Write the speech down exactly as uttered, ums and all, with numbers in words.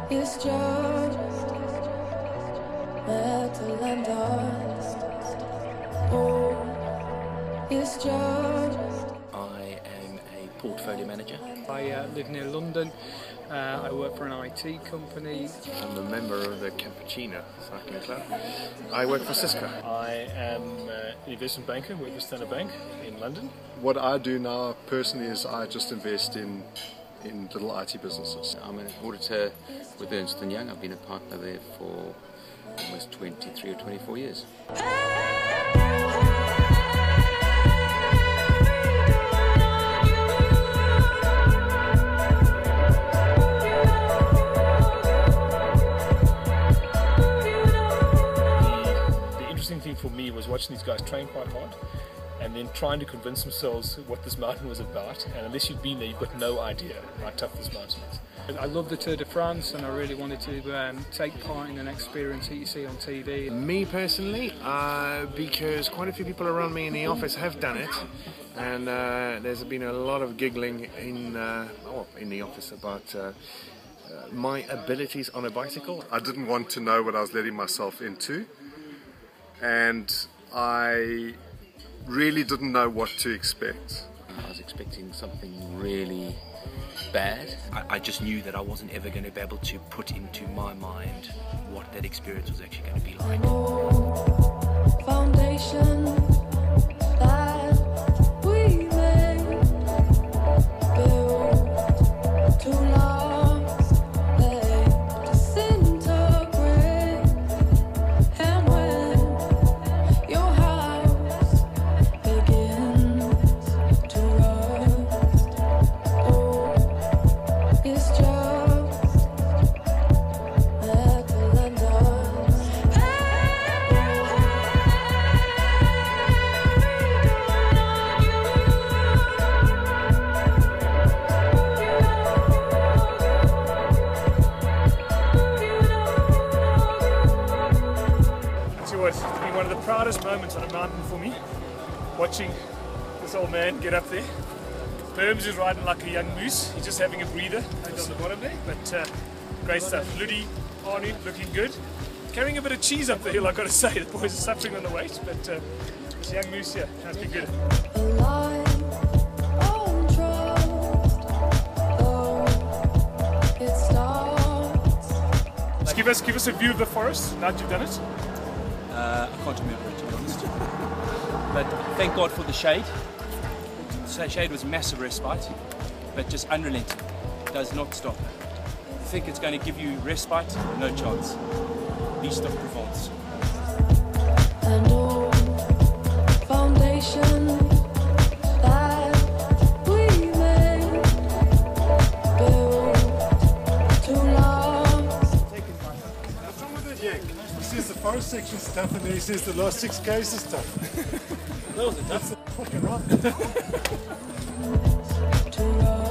It's just metal and dust. Oh, it's just. I am a portfolio manager. I uh, live near London. Uh, I work for an I T company. I'm a member of the Cappuccino cycling club. I work for Cisco. I am uh, an investment banker, work for Standard Bank in London. What I do now personally is I just invest in in little I T businesses. I'm an auditor with Ernst and Young. I've been a partner there for almost twenty-three or twenty-four years. Thing for me was watching these guys train quite hard and then trying to convince themselves what this mountain was about, and unless you've been there you've got no idea how tough this mountain is. I love the Tour de France and I really wanted to um, take part in an experience that you see on T V. Me personally, uh, because quite a few people around me in the office have done it, and uh, there's been a lot of giggling in, uh, oh, in the office about uh, uh, my abilities on a bicycle. I didn't want to know what I was letting myself into, and I really didn't know what to expect. I was expecting something really bad. I, I just knew that I wasn't ever going to be able to put into my mind what that experience was actually going to be like. Foundation that we made, built to last, they disintegrate, and when your house begins to rust, oh, it's just metal and dust. See what, it's been one of the proudest moments on a mountain for me, watching this old man get up there. Berms is riding like a young moose. He's just having a breather right on the bottom there, but uh, great stuff. Ludi, Arnie, looking good. Carrying a bit of cheese up the hill, I've got to say. The boys are suffering on the weight, but uh, this young moose here has been good. Alive on trust, though it starts. Just give us, give us a view of the forest now that you've done it. Uh, I can't remember it, to be honest. But thank God for the shade. The shade was a massive respite, but just unrelenting. Does not stop. You think it's going to give you respite? No chance. East of Provence. An old foundation that we made, built to last. What's wrong with it, Yank? He says the forest section's tough, and then he says the last six Ks is tough. That was a tough. Fucking right. To rust.